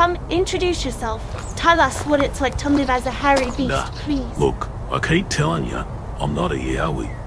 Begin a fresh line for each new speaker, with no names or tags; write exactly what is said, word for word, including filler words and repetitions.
Come, introduce yourself. Tell us what it's like to live as a hairy beast,
Nah,
please.
look, I keep telling you, I'm not a Yowie.